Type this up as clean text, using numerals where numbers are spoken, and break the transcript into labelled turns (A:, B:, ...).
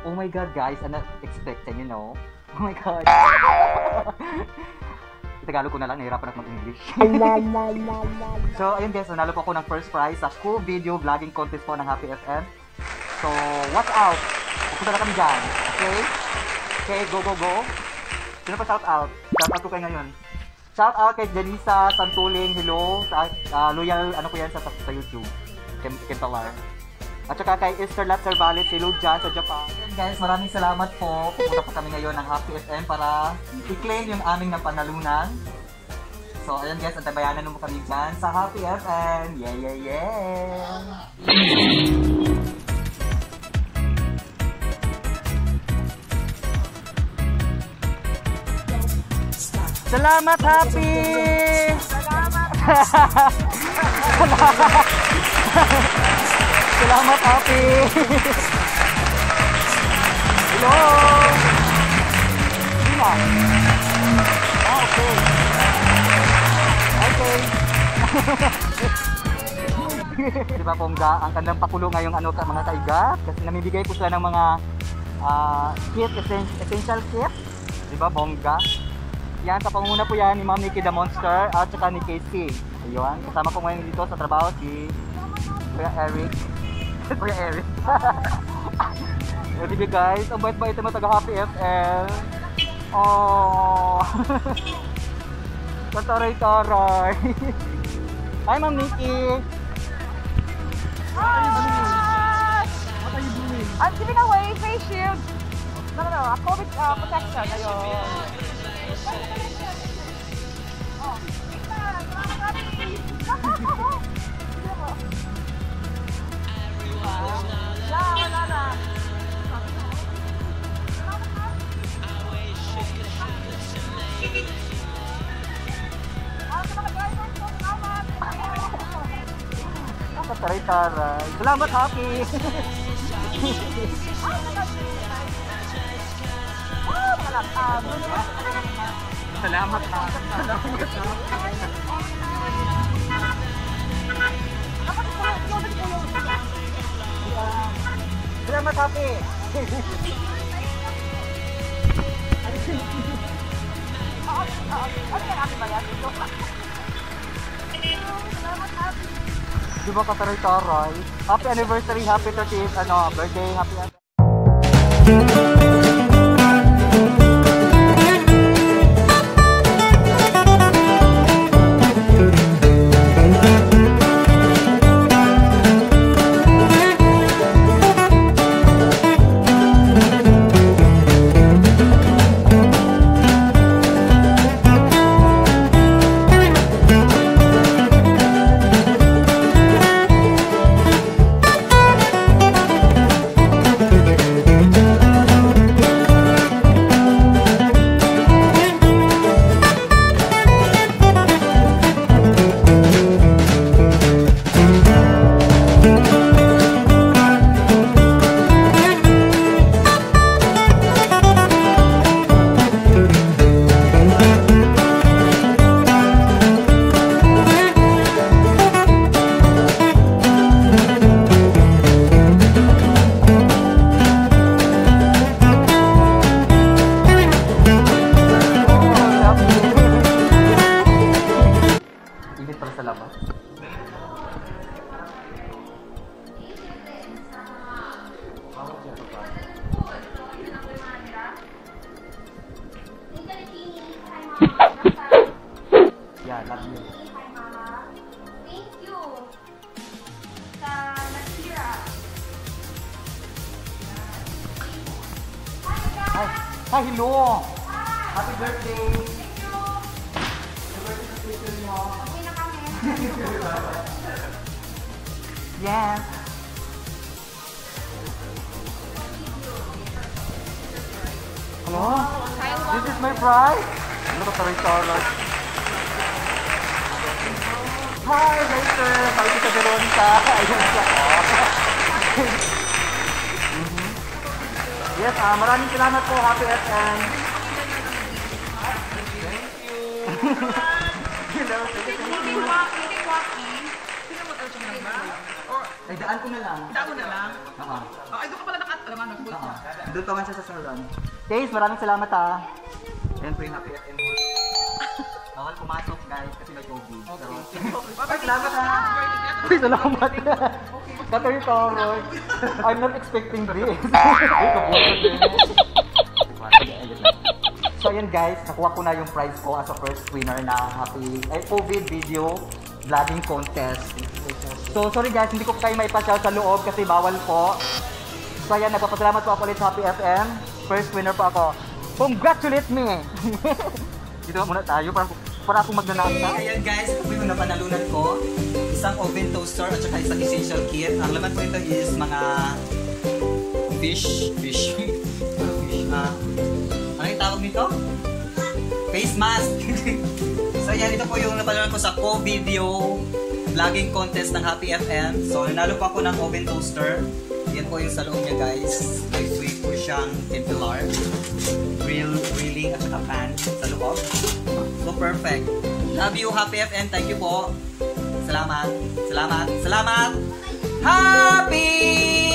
A: Oh my God, guys, I'm not expecting, you know. Oh my God. Tagalog ko na lang, nahirapan ako mag-English. So, ayun guys, nanalo po ako ng first prize sa school video vlogging contest po ng Happy FM. So, watch out! Pupunta na kami dyan, okay? Okay, go, go, go. Sino pa shout out? Shout out ko kayo ngayon. Shout out kay Janisa Santuling, hello. Loyal, ano ko yan sa YouTube. Kentalar. At saka kay Esther Latservales, hello dyan sa Japan. And guys, maraming salamat po. Pupunta po kami ngayon ng Happy FM para i-claim yung aming napanalunan. So, ayun guys, antabayanan mo kami dyan sa Happy FM. Yeah, yeah, yeah! Salamat, Happy! Salamat! Salamat, Happy! Hello! Sino? Okay. Okay. Diba, Pongga? Ang kandang pakulo ngayong mga kaigat kasi namibigay po sila ng mga kit, essential kit. Diba, Bongga? Yan, sa panguna po yan ni Ma'am Nikki the Monster at saka ni Casey. Ayun, kasama ko ngayon dito sa trabaho si Kuya Eric. Kuya Eric. Sige guys, ang bait-bait naman taga Happy FM. Oh. Kataray-taray. Hi Ma'am Nikki.
B: Hi! What are you doing? I'm giving away face shield. No, a COVID protection. Ayun. Oh, wala na.
A: Taray-taray. Salamat, Happy! Salamat, Salamat, Happy! Di ba kataray-taray? Happy anniversary, happy 30th, birthday, happy Yeah, love you.
C: Hi, Mama. Thank you. Sa Natira.
A: Hi, hi, hello. Happy birthday.
C: Thank you.
A: Happy birthday to you.
C: Okay na kami.
A: Yes. Hello? This is my prize. Ano ka taray-taray? Hi, later. Hi, Tita Veronica. Ayun siya. Yes, maraming salamat po, Happy FM. Thank you. Hello.
B: Sino mo tayo siyang ba? Or,
A: Ay, daan ko na lang.
B: daan mo na lang?
A: Oo.
B: Ay, doon ka pala
A: Doon pa man siya sa salon. Guys, maraming salamat ha. Ayan po yung Happy FM. Bawal pumasok guys kasi may COVID. Okay. Salamat ha. Uy, salamat. Katoy pa ako. I'm not expecting this. So ayan guys, nakuha ko na yung prize ko as a first winner na COVID video vlogging contest. So sorry guys, hindi ko kayo maipasyal sa loob kasi bawal po. So ayan, nagpapasalamat po ako ulit sa Happy FM. First winner po ako. Congratulate me! Dito muna tayo para akong magnanasa. Ayan guys, ito po yung napanalunan ko. Isang oven toaster at saka isang essential kit. Ang laman po ito is mga fish. Ano yung tawag nito? Face mask! So yan, ito po yung napanalunan ko sa co-video vlogging contest ng Happy FM. So nanalo po ako ng oven toaster. Yan po yung sa loob niya guys. May sweet po siyang tempelar, grilling at saka pan sa loob. So perfect. Love you Happy FM. Thank you po. Salamat. Happy